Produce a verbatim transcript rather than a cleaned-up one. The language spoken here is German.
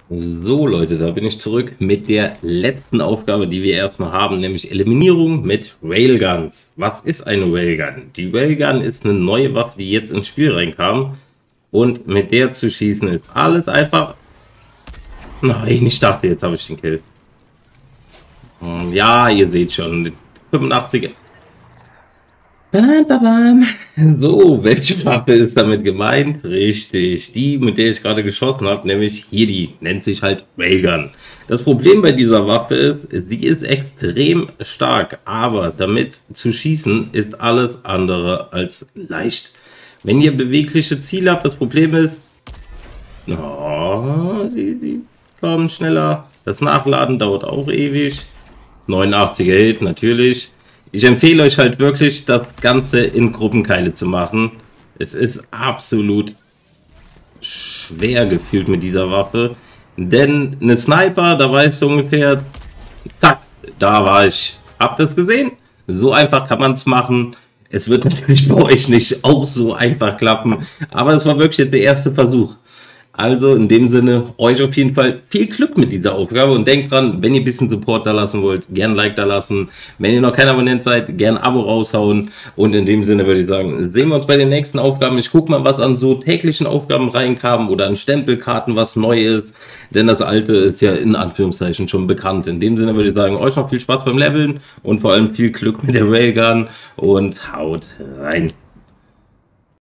So Leute, da bin ich zurück mit der letzten Aufgabe, die wir erstmal haben, nämlich Eliminierung mit Railguns. Was ist eine Railgun? Die Railgun ist eine neue Waffe, die jetzt ins Spiel reinkam, und mit der zu schießen ist alles einfach... Nein, ich dachte, jetzt habe ich den Kill. Ja, ihr seht schon, fünfundachtzig. Bam, bam, bam. So, welche Waffe ist damit gemeint? Richtig, die, mit der ich gerade geschossen habe, nämlich hier, die nennt sich halt Railgun. Das Problem bei dieser Waffe ist, sie ist extrem stark, aber damit zu schießen ist alles andere als leicht. Wenn ihr bewegliche Ziele habt, das Problem ist, oh, die, die kommen schneller. Das Nachladen dauert auch ewig. neunundachtziger Hit, natürlich. Ich empfehle euch halt wirklich, das Ganze in Gruppenkeile zu machen. Es ist absolut schwer gefühlt mit dieser Waffe. Denn eine Sniper, da weißt du ungefähr, zack, da war ich. Habt ihr es gesehen? So einfach kann man es machen. Es wird natürlich bei euch nicht auch so einfach klappen. Aber es war wirklich jetzt der erste Versuch. Also in dem Sinne, euch auf jeden Fall viel Glück mit dieser Aufgabe und denkt dran, wenn ihr ein bisschen Support da lassen wollt, gern ein Like da lassen. Wenn ihr noch kein Abonnent seid, gern ein Abo raushauen. Und in dem Sinne würde ich sagen, sehen wir uns bei den nächsten Aufgaben. Ich gucke mal, was an so täglichen Aufgaben reinkam oder an Stempelkarten, was neu ist. Denn das alte ist ja in Anführungszeichen schon bekannt. In dem Sinne würde ich sagen, euch noch viel Spaß beim Leveln und vor allem viel Glück mit der Railgun und haut rein.